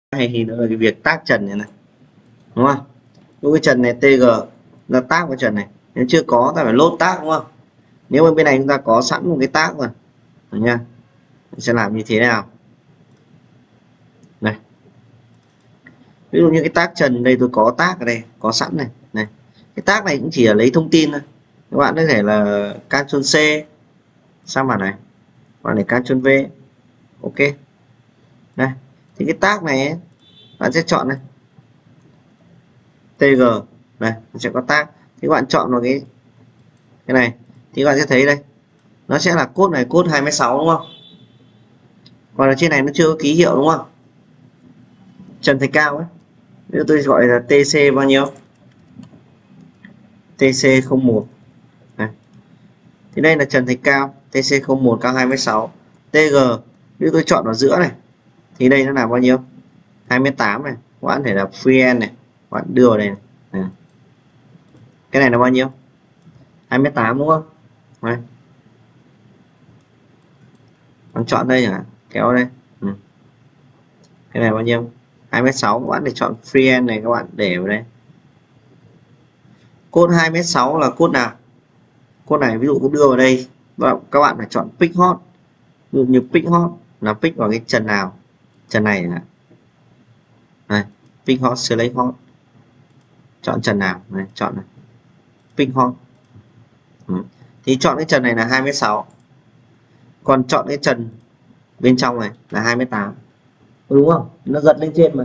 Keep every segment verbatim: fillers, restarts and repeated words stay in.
hay thì nữa là cái việc tác trần này này, đúng không? Những cái trần này tê giê là tác vào trần này, nếu chưa có ta phải lốt tác, đúng không? Nếu mà bên này chúng ta có sẵn một cái tác rồi, được nha. Mình sẽ làm như thế nào này, ví dụ như cái tác trần đây tôi có tác ở đây có sẵn này này, cái tác này cũng chỉ là lấy thông tin thôi, các bạn có thể là Ctrl C sang mặt này, bạn để Ctrl V, ok đây. Thì cái tác này ấy, bạn sẽ chọn này tê giê này, nó sẽ có tác, thì các bạn chọn vào cái cái này thì các bạn sẽ thấy đây nó sẽ là code này, code hai mươi sáu, đúng không? Còn ở trên này nó chưa có ký hiệu, đúng không? Trần Thạch Cao ấy, ví dụ tôi gọi là tê xê bao nhiêu, tê xê không một này. Thì đây là Trần Thạch Cao, tê xê không một cao hai mươi sáu, tê giê ví dụ tôi chọn vào giữa này thì đây nó là bao nhiêu, hai mươi tám này, các bạn thể là free này, các bạn đưa vào đây này. Cái này là bao nhiêu, hai mươi tám, đúng không? Đây. Bạn chọn đây hả, kéo đây, ừ. Cái này bao nhiêu, hai mươi sáu, các bạn để chọn free này, các bạn để vào đây. Code hai mươi sáu là code nào, code này ví dụ tôi đưa vào đây, các bạn phải chọn pick hot, ví dụ như pick hot là pick vào cái trần nào, trần này này, này pick hot, select hot, chọn trần nào này, chọn này pick hot, ừ. Thì chọn cái trần này là hai mươi sáu, còn chọn cái trần bên trong này là hai mươi tám, đúng không? Nó giật lên trên mà,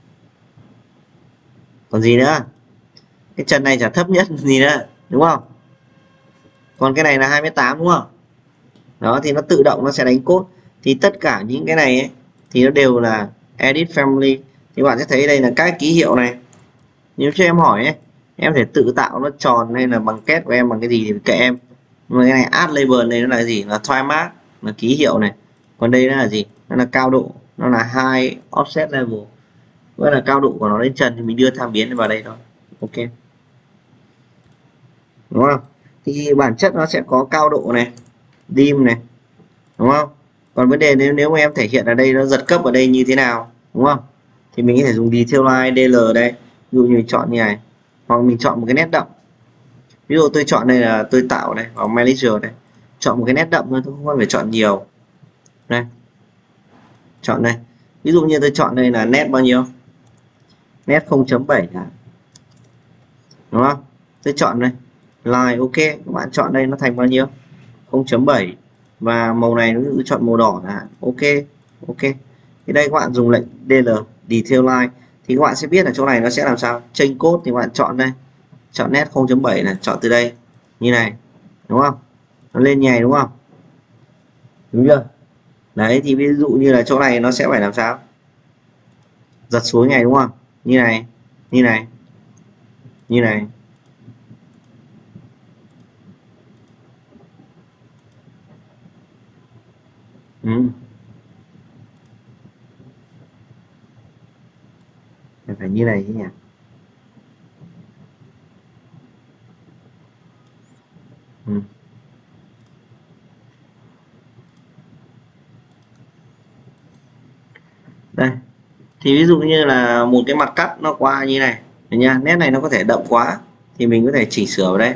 còn gì nữa, cái trần này chả thấp nhất gì nữa, đúng không? Còn cái này là hai mươi tám, đúng không? Đó thì nó tự động nó sẽ đánh code. Thì tất cả những cái này ấy, thì nó đều là edit family. Thì bạn sẽ thấy đây là các ký hiệu này, nếu cho em hỏi ấy, em thể tự tạo nó tròn hay là bằng kết của em bằng cái gì thì kệ em. Mà cái này add label này nó là gì, là thoai mark, là ký hiệu này. Còn đây nó là gì, nó là cao độ, nó là high offset level, nghĩa là cao độ của nó lên trần thì mình đưa tham biến vào đây thôi, ok, đúng không? Thì bản chất nó sẽ có cao độ này, dim này, đúng không? Còn vấn đề nếu nếu mà em thể hiện ở đây nó giật cấp ở đây như thế nào, đúng không? Thì mình có thể dùng detail line đê lờ đây, ví dụ như mình chọn như này, hoặc mình chọn một cái nét đậm, ví dụ tôi chọn đây là tôi tạo đây vào manager đây, chọn một cái nét đậm thôi, tôi không phải chọn nhiều đây, chọn đây, ví dụ như tôi chọn đây là nét bao nhiêu, nét không chấm bảy, đúng không? Tôi chọn đây line, ok, các bạn chọn đây nó thành bao nhiêu, không chấm bảy, và màu này nó cứ chọn màu đỏ là ok, ok. Thì đây các bạn dùng lệnh đê lờ detail line thì các bạn sẽ biết là chỗ này nó sẽ làm sao change code, thì các bạn chọn đây, chọn nét không chấm bảy này, chọn từ đây như này, đúng không? Nó lên nhảy, đúng không? Đúng chưa? Đấy thì ví dụ như là chỗ này nó sẽ phải làm sao, giật xuống này, đúng không? Như này, như này, như này, ừ. Phải như này chứ nhỉ, ừ. Đây thì ví dụ như là một cái mặt cắt nó qua như này nha, nét này nó có thể đậm quá thì mình có thể chỉnh sửa vào đây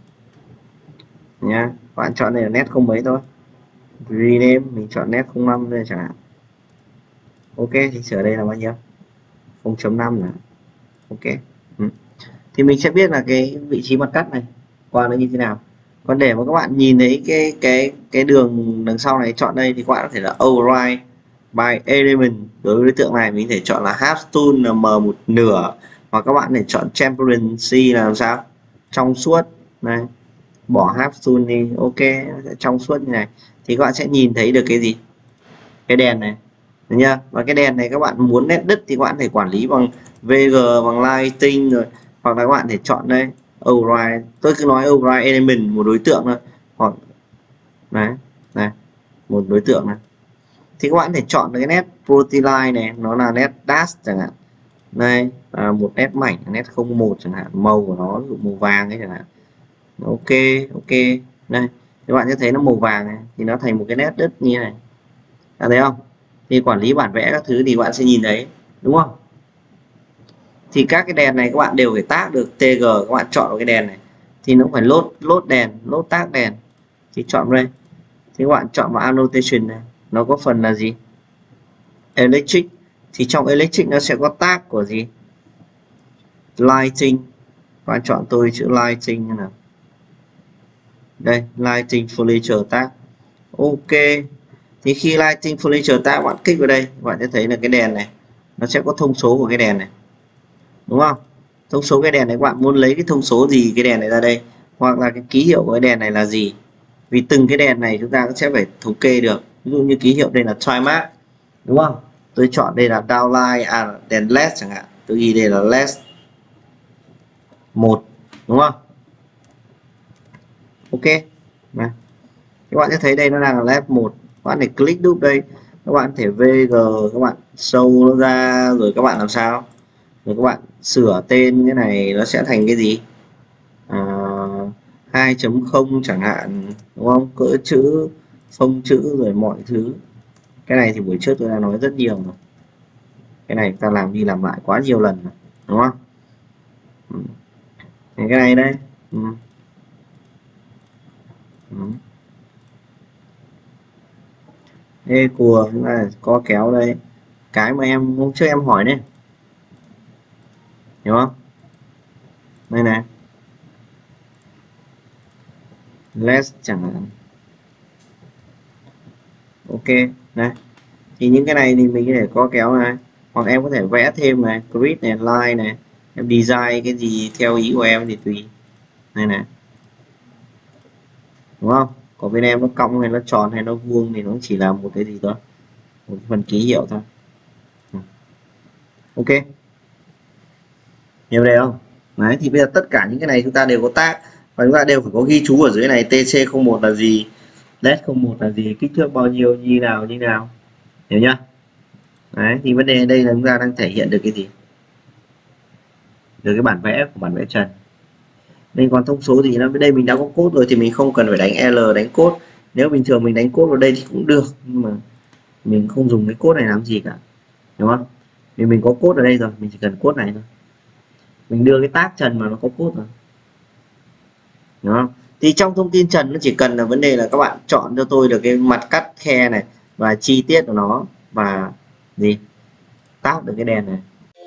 nha. Bạn chọn đây là nét không mấy thôi, rename mình chọn nét không năm đây chẳng hạn, ok, thì sửa đây là bao nhiêu, không chấm năm là ok, ừ. Thì mình sẽ biết là cái vị trí mặt cắt này qua nó như thế nào. Còn để mà các bạn nhìn thấy cái cái cái đường đằng sau này, chọn đây thì các bạn có thể là override by element, đối với đối tượng này mình có thể chọn là half tone là m một nửa, hoặc các bạn để chọn transparency là làm sao, trong suốt này, bỏ half tone đi, ok, trong suốt như này thì các bạn sẽ nhìn thấy được cái gì, cái đèn này, được chưa? Và cái đèn này các bạn muốn nét đứt thì các bạn thể quản lý bằng vê giê, bằng lighting rồi, hoặc là các bạn thể chọn đây override, tôi cứ nói override element một đối tượng thôi, hoặc đấy này một đối tượng này, thì các bạn thể chọn cái nét protein line này nó là nét dash chẳng hạn, đây là một nét mảnh, nét không một chẳng hạn, màu của nó ví dụ màu vàng ấy chẳng hạn, ok, ok, đây các bạn sẽ thấy nó màu vàng này thì nó thành một cái nét đứt như này, à, thấy không? Thì quản lý bản vẽ các thứ thì bạn sẽ nhìn thấy đúng không? Thì các cái đèn này các bạn đều phải tác được tê giê, các bạn chọn vào cái đèn này thì nó phải lốt lốt đèn, lốt tác đèn thì chọn đây. Thì các bạn chọn vào annotation này, nó có phần là gì? Electric, thì trong electric nó sẽ có tác của gì? Lighting. Các bạn chọn tôi chữ lighting như nào. Đây, lighting furniture tag. Ok. Thì khi lighting furniture tag bạn kích vào đây, bạn sẽ thấy là cái đèn này nó sẽ có thông số của cái đèn này. Đúng không? Thông số cái đèn này các bạn muốn lấy cái thông số gì cái đèn này ra đây, hoặc là cái ký hiệu của cái đèn này là gì. Vì từng cái đèn này chúng ta cũng sẽ phải thống kê được. Ví dụ như ký hiệu đây là trimark, đúng không? Tôi chọn đây là downlight, à đèn led chẳng hạn. Tôi ghi đây là led một, đúng không? Ok. Này. Các bạn sẽ thấy đây nó đang là led một. Các bạn để click đúp đây, các bạn thể vê giê, các bạn show nó ra rồi các bạn làm sao? Rồi các bạn sửa tên cái này nó sẽ thành cái gì? À, hai chấm không chẳng hạn, đúng không? Cỡ chữ, phông chữ rồi mọi thứ. Cái này thì buổi trước tôi đã nói rất nhiều rồi. Cái này ta làm đi làm lại quá nhiều lần rồi, đúng không? Ừ. Cái này đây. Ừ. Ừ. Ê cùa chúng ta có kéo đây. Cái mà em hôm trước em hỏi đấy, hiểu không? Đây này, less chẳng hạn. Ok này, thì những cái này thì mình có thể có kéo này, hoặc em có thể vẽ thêm này, grid này, line này, em design cái gì theo ý của em thì tùy. Này này, đúng không? Còn bên em nó cong hay nó tròn hay nó vuông thì nó chỉ là một cái gì đó, một phần ký hiệu thôi. Ok, hiểu đây không? Đấy, thì bây giờ tất cả những cái này chúng ta đều có tag và chúng ta đều phải có ghi chú ở dưới này. tê xê không một là gì, led không một là gì, kích thước bao nhiêu, như nào như nào, hiểu nhá? Đấy, thì vấn đề đây là chúng ta đang thể hiện được cái gì? Được cái bản vẽ của bản vẽ trần. Nên còn thông số gì nó bên đây mình đã có code rồi thì mình không cần phải đánh L đánh code. Nếu bình thường mình đánh code vào đây thì cũng được, nhưng mà mình không dùng cái code này làm gì cả, đúng không? Vì mình có code ở đây rồi, mình chỉ cần code này thôi. Mình đưa cái tag trần mà nó có code rồi, đúng không? Thì trong thông tin trần nó chỉ cần là vấn đề là các bạn chọn cho tôi được cái mặt cắt khe này và chi tiết của nó và gì tag được cái đèn này.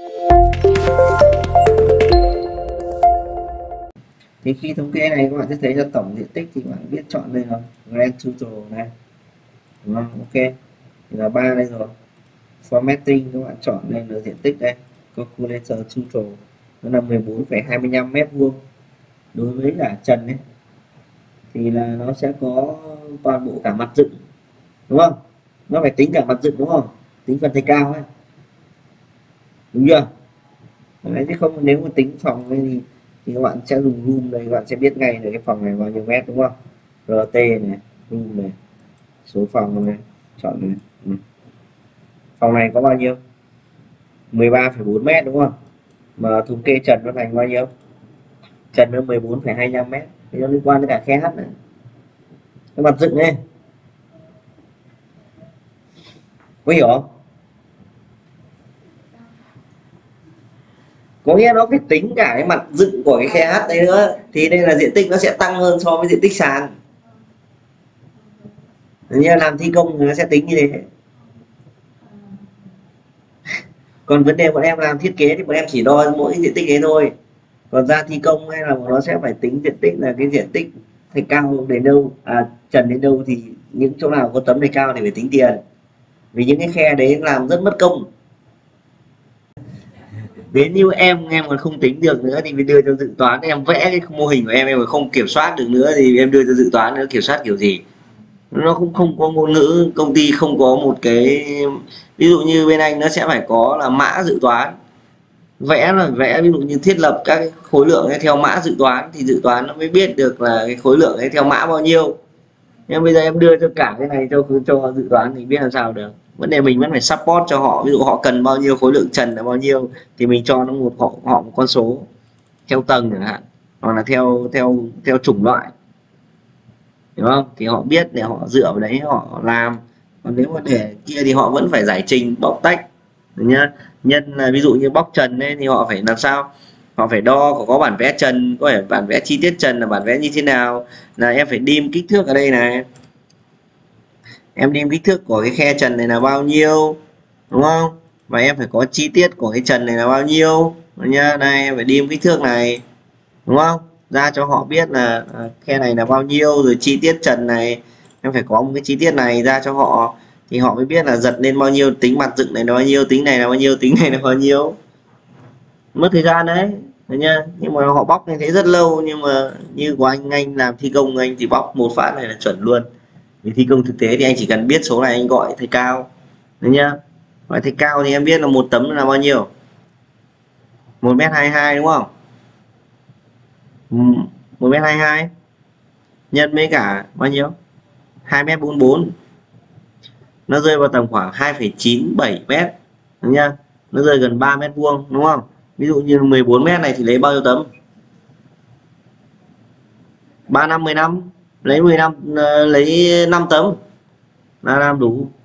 Thì khi thống kê này các bạn sẽ thấy là tổng diện tích thì các bạn biết chọn đây không, grand total này, đúng không? Ok, thì là ba đây rồi. Formatting các bạn chọn đây là diện tích đây, calculator total nó là mười bốn phẩy hai mươi lăm mét vuông. Đối với cả trần ấy thì là nó sẽ có toàn bộ cả mặt dựng, đúng không? Nó phải tính cả mặt dựng, đúng không? Tính phần thạch cao ấy, đúng chưa? Đấy, chứ không nếu mà tính phòng thì thì các bạn sẽ dùng room đây, các bạn sẽ biết ngay được cái phòng này bao nhiêu mét, đúng không? rờ tê này, room này, số phòng này, chọn này. Ừ. Phòng này có bao nhiêu? mười ba phẩy bốn mét, đúng không? Mà thống kê trần nó thành bao nhiêu? Trần nó mười bốn phẩy hai mươi lăm mét. Thì nó liên quan đến cả khe H này, cái mặt dựng này, có hiểu không? Có nghĩa nó phải tính cả cái mặt dựng của cái khe H đấy nữa, thì đây là diện tích nó sẽ tăng hơn so với diện tích sàn. Như làm thi công thì nó sẽ tính như thế. Còn vấn đề bọn em làm thiết kế thì bọn em chỉ đo mỗi diện tích ấy thôi, còn ra thi công hay là nó sẽ phải tính diện tích là cái diện tích thạch cao đến đâu, à trần đến đâu, thì những chỗ nào có tấm thạch cao thì phải tính tiền, vì những cái khe đấy làm rất mất công. Đến như em em còn không tính được nữa thì mới đưa cho dự toán, em vẽ cái mô hình của em em còn không kiểm soát được nữa thì em đưa cho dự toán nữa, kiểm soát kiểu gì? Nó cũng không có ngôn ngữ, công ty không có một cái, ví dụ như bên anh nó sẽ phải có là mã dự toán, vẽ là vẽ ví dụ như thiết lập các cái khối lượng ấy theo mã dự toán thì dự toán nó mới biết được là cái khối lượng ấy theo mã bao nhiêu. Nhưng bây giờ em đưa cho cả cái này cho cho dự toán thì biết làm sao được. Vấn đề mình vẫn phải support cho họ, ví dụ họ cần bao nhiêu khối lượng trần là bao nhiêu thì mình cho nó một họ họ một con số theo tầng chẳng hạn, hoặc là theo theo theo chủng loại, đúng không? Thì họ biết để họ dựa vào đấy họ làm. Còn nếu mà để kia thì họ vẫn phải giải trình bóc tách, nhá. Nhân là ví dụ như bóc trần ấy, thì họ phải làm sao, họ phải đo có, có bản vẽ trần, có phải bản vẽ chi tiết trần là bản vẽ như thế nào, là em phải dim kích thước ở đây này, em dim kích thước của cái khe trần này là bao nhiêu, đúng không, và em phải có chi tiết của cái trần này là bao nhiêu nhá. Đây em phải dim kích thước này, đúng không, ra cho họ biết là à, khe này là bao nhiêu, rồi chi tiết trần này em phải có một cái chi tiết này ra cho họ, thì họ mới biết là giật lên bao nhiêu, tính mặt dựng này là bao nhiêu, tính này là bao nhiêu, tính này là bao nhiêu. Mất thời gian đấy, đấy nhá. Nhưng mà họ bóc như thế rất lâu, nhưng mà như của anh anh làm thi công, anh thì bóc một phát này là chuẩn luôn. Thì thi công thực tế thì anh chỉ cần biết số này anh gọi thầy cao, đấy nhá. Gọi thầy cao thì em biết là một tấm là bao nhiêu, một mét hai hai đúng không, một mét hai hai nhân với cả bao nhiêu, hai mét bốn bốn, nó rơi vào tầm khoảng hai phẩy chín bảy mét, đúng nhá, nó rơi gần ba mét vuông đúng không. Ví dụ như mười bốn mét này thì lấy bao nhiêu tấm, ba năm mười lăm, lấy mười lăm, lấy năm tấm là làm đủ.